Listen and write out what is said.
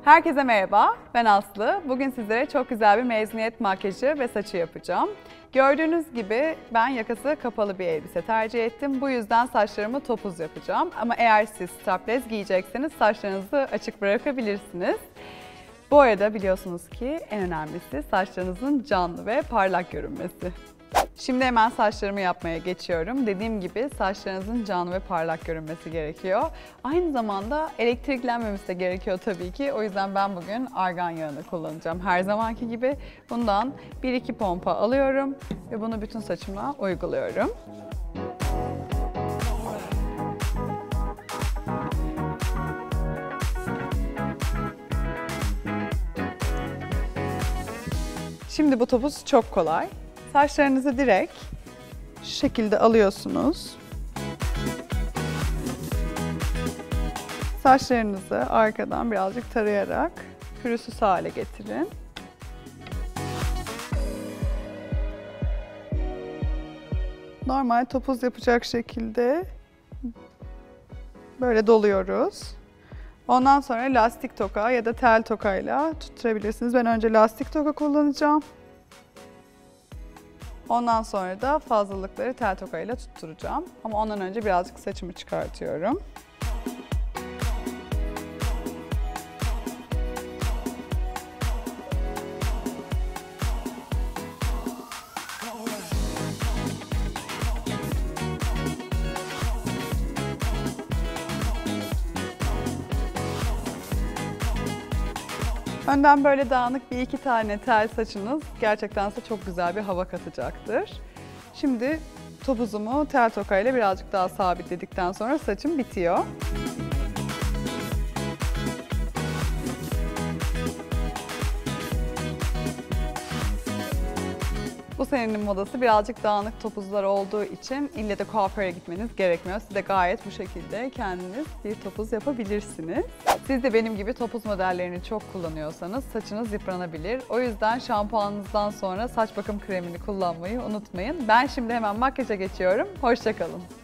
Herkese merhaba, ben Aslı. Bugün sizlere çok güzel bir mezuniyet makyajı ve saçı yapacağım. Gördüğünüz gibi ben yakası kapalı bir elbise tercih ettim. Bu yüzden saçlarımı topuz yapacağım. Ama eğer siz strapless giyecekseniz saçlarınızı açık bırakabilirsiniz. Bu arada biliyorsunuz ki en önemlisi saçlarınızın canlı ve parlak görünmesi. Şimdi hemen saçlarımı yapmaya geçiyorum. Dediğim gibi saçlarınızın canlı ve parlak görünmesi gerekiyor. Aynı zamanda elektriklenmemesi de gerekiyor tabii ki. O yüzden ben bugün argan yağını kullanacağım. Her zamanki gibi bundan 1-2 pompa alıyorum ve bunu bütün saçıma uyguluyorum. Şimdi bu topuz çok kolay. Saçlarınızı direkt şu şekilde alıyorsunuz. Saçlarınızı arkadan birazcık tarayarak pürüzsüz hale getirin. Normal topuz yapacak şekilde böyle doluyoruz. Ondan sonra lastik toka ya da tel tokayla tutturabilirsiniz. Ben önce lastik toka kullanacağım. Ondan sonra da fazlalıkları tel tokayla tutturacağım. Ama ondan önce birazcık saçımı çıkartıyorum. Önden böyle dağınık bir iki tane tel saçınız gerçekten size çok güzel bir hava katacaktır. Şimdi topuzumu tel tokayla birazcık daha sabitledikten sonra saçım bitiyor. Bu senenin modası birazcık dağınık topuzlar olduğu için ille de kuaföre gitmeniz gerekmiyor. Siz de gayet bu şekilde kendiniz bir topuz yapabilirsiniz. Siz de benim gibi topuz modellerini çok kullanıyorsanız saçınız yıpranabilir. O yüzden şampuanınızdan sonra saç bakım kremini kullanmayı unutmayın. Ben şimdi hemen makyaja geçiyorum. Hoşça kalın.